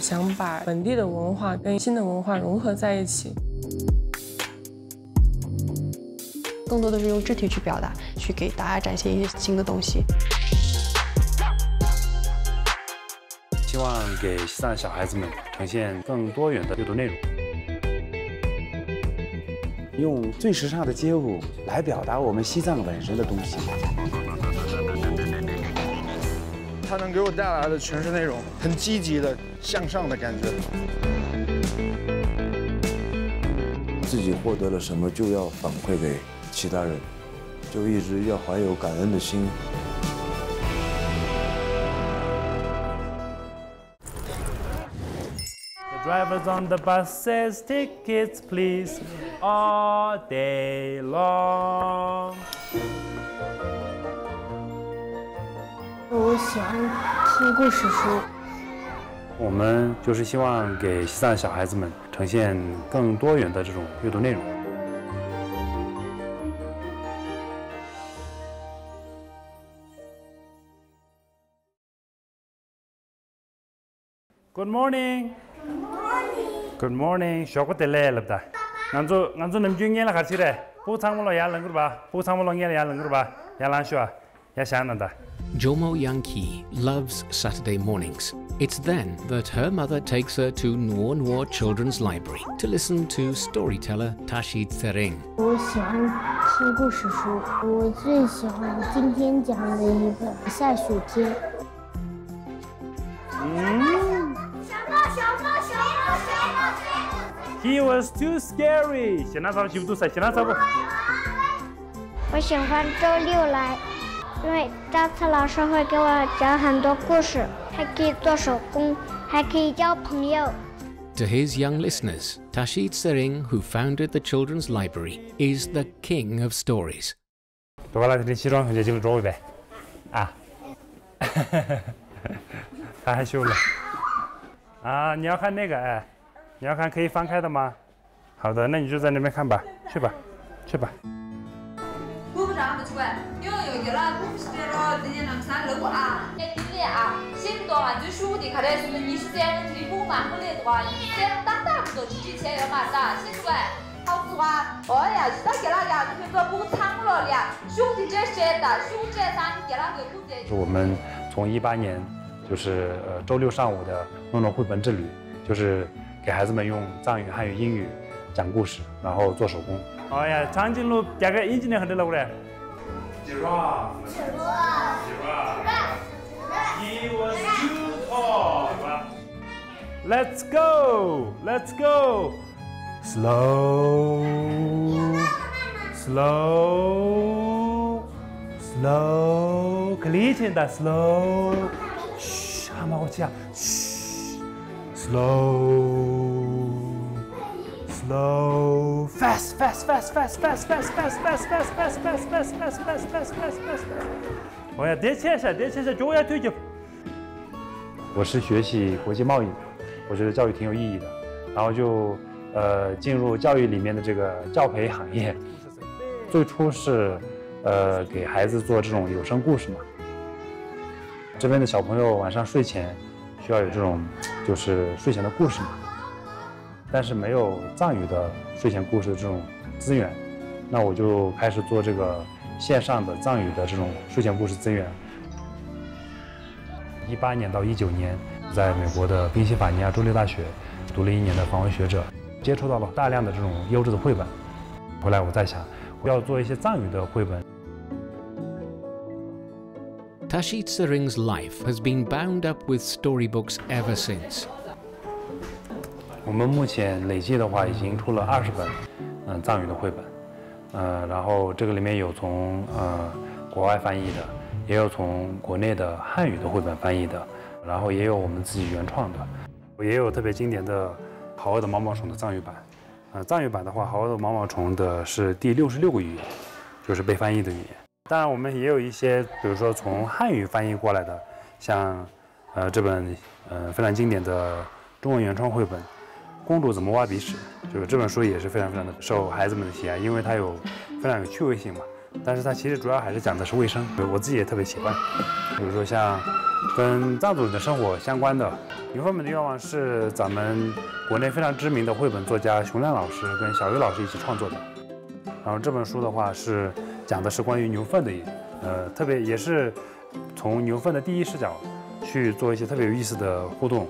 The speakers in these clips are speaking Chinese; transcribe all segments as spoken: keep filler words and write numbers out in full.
想把本地的文化跟新的文化融合在一起。 更多的是用肢体去表达，去给大家展现一些新的东西。 希望给西藏小孩子们呈现更多元的阅读内容， 用最时尚的街舞来表达我们西藏本身的东西。 它能给我带来的全是那种很积极的、向上的感觉。 自己获得了什么，就要反馈给其他人，就一直要怀有感恩的心。 The drivers on the bus says tickets please all day long。 我喜欢听故事书。 我们就是希望给西藏小孩子们呈现更多元的这种阅读内容。Good morning. Good morning. Good morning. 쇼고 텔레랍다. 난조 난조 남중이라 같이래. 보상물로 야랑거 봐. 보상물로 야랑거 봐. 야란쇼. 야샹난다. Jomo Yankee loves Saturday mornings. It's then that her mother takes her to Nuo Nuo Children's Library to listen to storyteller Tashi Tsering. 我喜欢听故事书，我最喜欢今天讲的一个下雪天。 嗯。 小狗，小狗，小狗，小狗。 He was too scary. 现在啥记不住噻？现在啥不？ 我喜欢周六来。 因为张策老师会给我讲很多故事，还可以做手工，还可以交朋友。 To his young listeners, Tashi Tsering, who founded the Children's Library, is the king of stories. 多来点起床就进入座位呗，啊，太害羞了。啊，你要看那个哎，你要看可以翻开的吗？好的，那你就在那边看吧，去吧，去吧。 部长不奇怪，因为有一了，不是这个今年能三六啊，也今年啊，写多嘛，最舒服的看来是你是这样的不嘛，后来的话，你这样打打不多，几千要嘛打，写出来，好子话，哎呀，是那给那个，你说不长了呀，兄弟这些的，兄弟三给那个不得。 我们从一八年就是呃周六上午的诺诺绘本之旅，就是给孩子们用藏语、汉语、英语讲故事，然后做手工。 哎呀，长颈鹿这个引进的很多了，噻。Giraffe. Giraffe. He was too tall. Let's go. Let's go. Slow. Slow. Slow. 可力气的 slow. 嘘，蛤蟆我讲。嘘。Slow. Slow, fast, fast, fast, fast, fast, fast, fast, fast, fast, fast, fast, fast, fast, fast, fast, fast, fast, fast. 我要叠起来，叠起来，脚要推就。我是学习国际贸易，我觉得教育挺有意义的，然后就呃进入教育里面的这个教培行业。最初是呃给孩子做这种有声故事嘛。这边的小朋友晚上睡前需要有这种就是睡前的故事嘛。 但是没有藏语的睡前故事的这种资源，那我就开始做这个线上的藏语的这种睡前故事资源。一八年到一九年，在美国的宾夕法尼亚州立大学读了一年的访问学者，接触到了大量的这种优质的绘本。后来我在想，我要做一些藏语的绘本。 Tashi Tsering's life has been bound up with storybooks ever since. 我们目前累计的话，已经出了二十本，嗯，藏语的绘本，呃，然后这个里面有从呃国外翻译的，也有从国内的汉语的绘本翻译的，然后也有我们自己原创的，也有特别经典的《好饿的毛毛虫》的藏语版，呃，藏语版的话，《好饿的毛毛虫》的是第六十六个语言，就是被翻译的语言。当然，我们也有一些，比如说从汉语翻译过来的，像呃这本呃非常经典的中文原创绘本。 公主怎么挖鼻屎？就是这本书也是非常非常的受孩子们的喜爱，因为它有非常有趣味性嘛。 但是它其实主要还是讲的是卫生，我自己也特别喜欢。比如说像跟藏族人的生活相关的《牛粪们的愿望》是咱们国内非常知名的绘本作家熊亮老师跟小鱼老师一起创作的。然后这本书的话是讲的是关于牛粪的，呃，特别也是从牛粪的第一视角去做一些特别有意思的互动。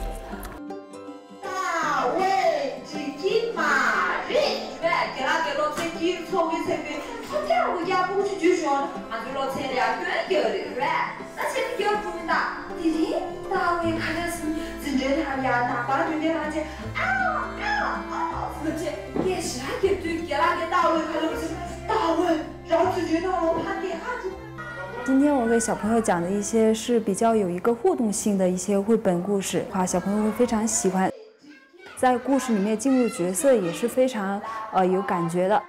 大卫只金马瑞，对，给他给老菜给草莓菜给，他这样我家不去就说，俺就老菜俩更有的，对，那现在要中的，弟弟，大卫看的是真正他家哪把对面那些啊啊啊，而且也是还给对给他给大卫看的是大卫，然后就觉得我怕点下去。 今天我给小朋友讲的一些是比较有一个互动性的一些绘本故事，话小朋友会非常喜欢，在故事里面进入角色也是非常呃有感觉的。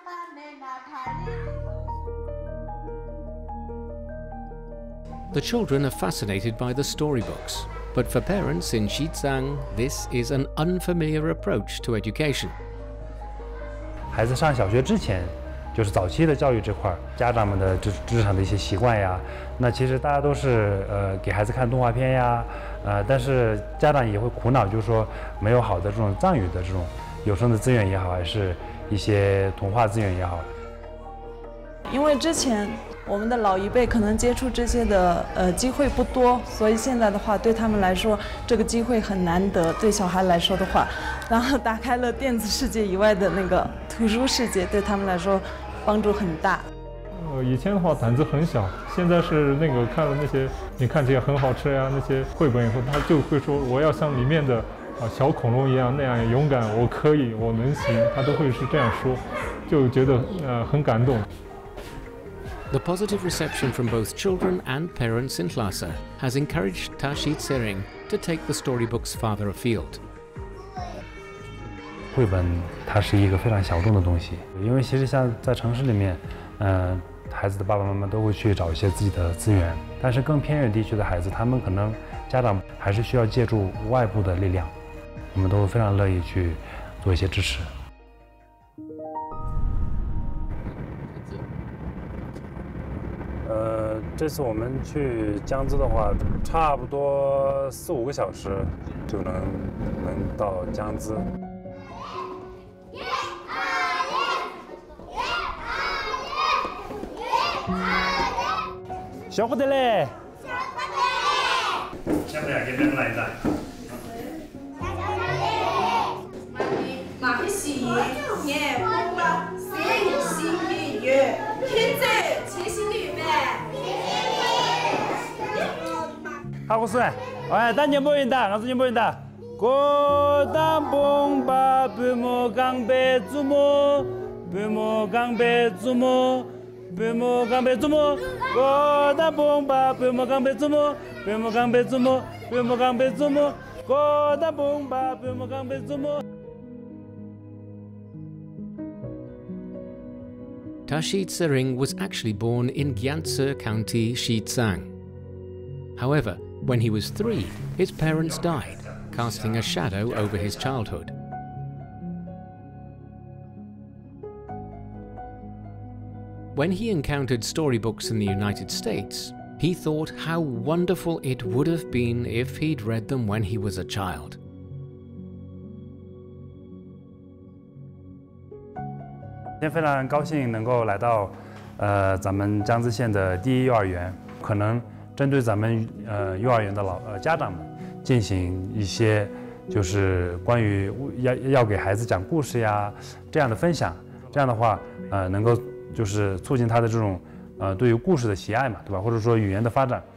The children are fascinated by the storybooks, but for parents in Xizang, this is an unfamiliar approach to education. 孩子上小学之前，就是早期的教育这块，家长们的日日常的一些习惯呀，那其实大家都是呃给孩子看动画片呀，呃，但是家长也会苦恼，就是说没有好的这种藏语的这种有声的资源也好，还是一些童话资源也好。 因为之前我们的老一辈可能接触这些的呃机会不多，所以现在的话对他们来说这个机会很难得。对小孩来说的话，然后打开了电子世界以外的那个图书世界，对他们来说帮助很大。 呃，以前的话胆子很小，现在是那个看了那些你看起来很好吃呀那些绘本以后，他就会说我要像里面的啊小恐龙一样那样勇敢，我可以，我能行，他都会是这样说，就觉得呃很感动。 The positive reception from both children and parents in Lhasa has encouraged Tashi Tsering to take the storybooks farther afield. 绘本它是一个非常小众的东西，因为其实像在城市里面，嗯、呃，孩子的爸爸妈妈都会去找一些自己的资源，但是更偏远地区的孩子，他们可能家长还是需要借助外部的力量，我们都非常乐意去做一些支持。呃，这次我们去江孜的话，差不多四五个小时就能能到江孜。小伙子嘞！小伙子，给别人来一单。 马屁戏，眼花，三一心一月，现在七星绿呗。 好，我是，哎，当年不认得，我最近不认得。过当崩吧，白毛刚白祖母，白毛刚白祖母。白毛刚白祖母，过当崩吧，白毛刚白祖母，白毛刚白祖母，白毛刚白祖母，过当崩吧，白毛刚白祖母。 Tashi Tsering was actually born in Gyantse County, Xizang. However, when he was three, his parents died, casting a shadow over his childhood. When he encountered storybooks in the United States, he thought how wonderful it would have been if he'd read them when he was a child. 今天非常高兴能够来到，呃，咱们江孜县的第一幼儿园，可能针对咱们呃幼儿园的老呃家长们进行一些就是关于要要给孩子讲故事呀这样的分享，这样的话呃能够就是促进他的这种呃对于故事的喜爱嘛，对吧？或者说语言的发展。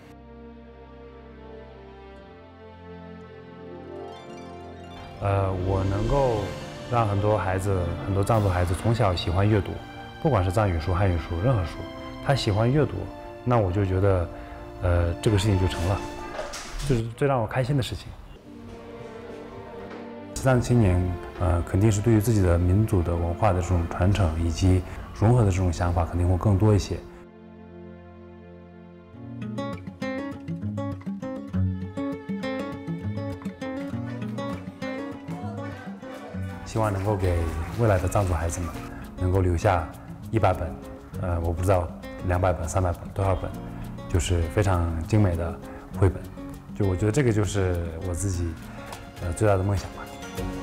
呃，我能够让很多孩子，很多藏族孩子从小喜欢阅读，不管是藏语书、汉语书，任何书，他喜欢阅读，那我就觉得，呃，这个事情就成了，这是最让我开心的事情。西藏青年，呃，肯定是对于自己的民族的文化的这种传承以及融合的这种想法，肯定会更多一些。希望能够给未来的藏族孩子们能够留下一百本呃，我不知道两百本、三百本多少本，就是非常精美的绘本。就我觉得这个就是我自己呃最大的梦想吧。